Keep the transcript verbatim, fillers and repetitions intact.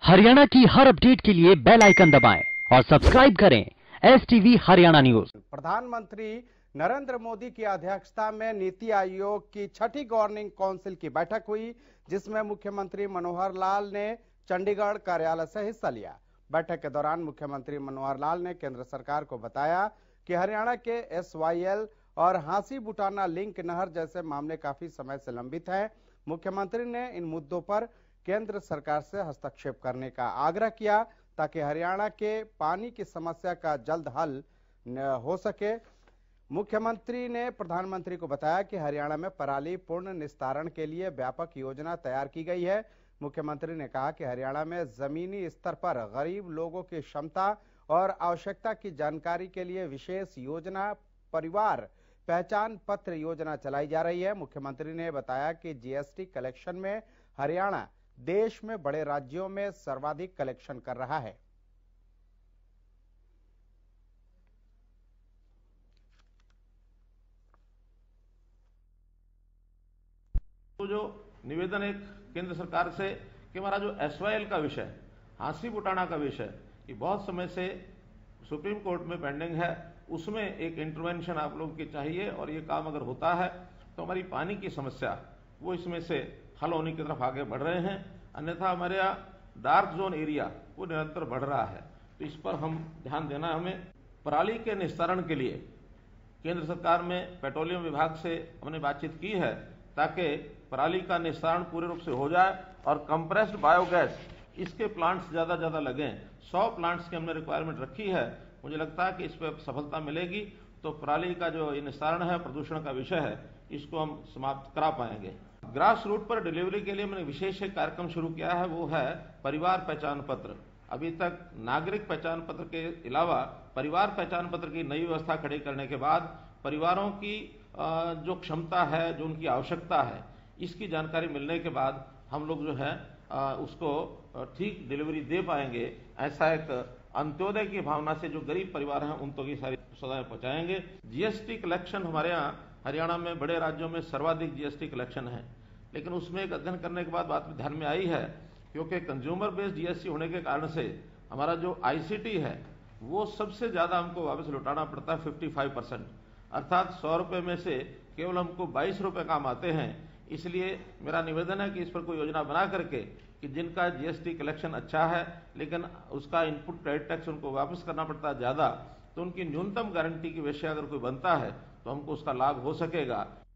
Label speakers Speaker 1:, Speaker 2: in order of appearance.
Speaker 1: हरियाणा की हर अपडेट के लिए बेल आइकन दबाएं और सब्सक्राइब करें एस टीवी हरियाणा न्यूज।
Speaker 2: प्रधानमंत्री नरेंद्र मोदी की अध्यक्षता में नीति आयोग की छठी गवर्निंग काउंसिल की बैठक हुई, जिसमें मुख्यमंत्री मनोहर लाल ने चंडीगढ़ कार्यालय से हिस्सा लिया। बैठक के दौरान मुख्यमंत्री मनोहर लाल ने केंद्र सरकार को बताया कि हरियाणा के एस वाई एल और हांसी बुटाना लिंक नहर जैसे मामले काफी समय से लंबित हैं। मुख्यमंत्री ने इन मुद्दों पर केंद्र सरकार से हस्तक्षेप करने का आग्रह किया ताकि हरियाणा के पानी की समस्या का जल्द हल हो सके। मुख्यमंत्री ने प्रधानमंत्री को बताया कि हरियाणा में पराली पूर्ण निस्तारण के लिए व्यापक योजना तैयार की गई है। मुख्यमंत्री ने कहा कि हरियाणा में जमीनी स्तर पर गरीब लोगों की क्षमता और आवश्यकता की जानकारी के लिए विशेष योजना परिवार पहचान पत्र योजना चलाई जा रही है। मुख्यमंत्री ने बताया कि जी एस टी कलेक्शन में हरियाणा देश में बड़े राज्यों में सर्वाधिक कलेक्शन कर रहा है।
Speaker 3: तो जो निवेदन एक केंद्र सरकार से कि हमारा जो एस वाई एल का विषय, हांसी बुटाना का विषय, ये बहुत समय से सुप्रीम कोर्ट में पेंडिंग है, उसमें एक इंटरवेंशन आप लोगों की चाहिए और ये काम अगर होता है तो हमारी पानी की समस्या वो इसमें से हल होने की तरफ आगे बढ़ रहे हैं। अन्यथा हमारे यहाँ डार्क जोन एरिया वो निरंतर बढ़ रहा है, तो इस पर हम ध्यान देना है। हमें पराली के निस्तारण के लिए केंद्र सरकार में पेट्रोलियम विभाग से हमने बातचीत की है ताकि पराली का निस्तारण पूरे रूप से हो जाए और कंप्रेस्ड बायोगैस इसके प्लांट्स ज्यादा ज्यादा लगें। सौ प्लांट्स की हमने रिक्वायरमेंट रखी है। मुझे लगता है कि इस पर सफलता मिलेगी तो पराली का जो निस्तारण है, प्रदूषण का विषय है, इसको हम समाप्त करा पाएंगे। ग्रास रूट पर डिलीवरी के लिए मैंने विशेष एक कार्यक्रम शुरू किया है, वो है परिवार पहचान पत्र। अभी तक नागरिक पहचान पत्र के अलावा परिवार पहचान पत्र की नई व्यवस्था खड़ी करने के बाद परिवारों की जो क्षमता है, जो उनकी आवश्यकता है, इसकी जानकारी मिलने के बाद हम लोग जो है उसको ठीक डिलीवरी दे पाएंगे। ऐसा एक अंत्योदय की भावना से जो गरीब परिवार हैं उन तक ये सारी सुविधाएं पहुंचाएंगे। जी एस टी कलेक्शन हमारे यहाँ हरियाणा में बड़े राज्यों में सर्वाधिक जी एस टी कलेक्शन है, लेकिन उसमें एक अध्ययन करने के बाद बात ध्यान में आई है क्योंकि consumer based G S T होने के कारण से हमारा जो आई सी टी है वो सबसे ज्यादा हमको वापस लौटाना पड़ता है पचपन परसेंट, अर्थात सौ रुपए में से केवल हमको बाईस रुपए काम आते हैं। इसलिए मेरा निवेदन है कि इस पर कोई योजना बना करके कि जिनका जी एस टी कलेक्शन अच्छा है लेकिन उसका इनपुट क्रेडिट टैक्स उनको वापस करना पड़ता है ज्यादा, तो उनकी न्यूनतम गारंटी की विषय अगर कोई बनता है तो हमको उसका लाभ हो सकेगा।